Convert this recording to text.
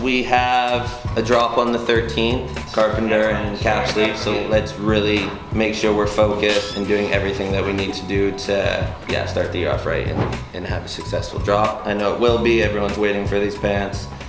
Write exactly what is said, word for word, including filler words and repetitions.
We have a drop on the thirteenth, carpenter and cap sleeve, so let's really make sure we're focused and doing everything that we need to do to yeah, start the year off right and, and have a successful drop. I know it will be, everyone's waiting for these pants.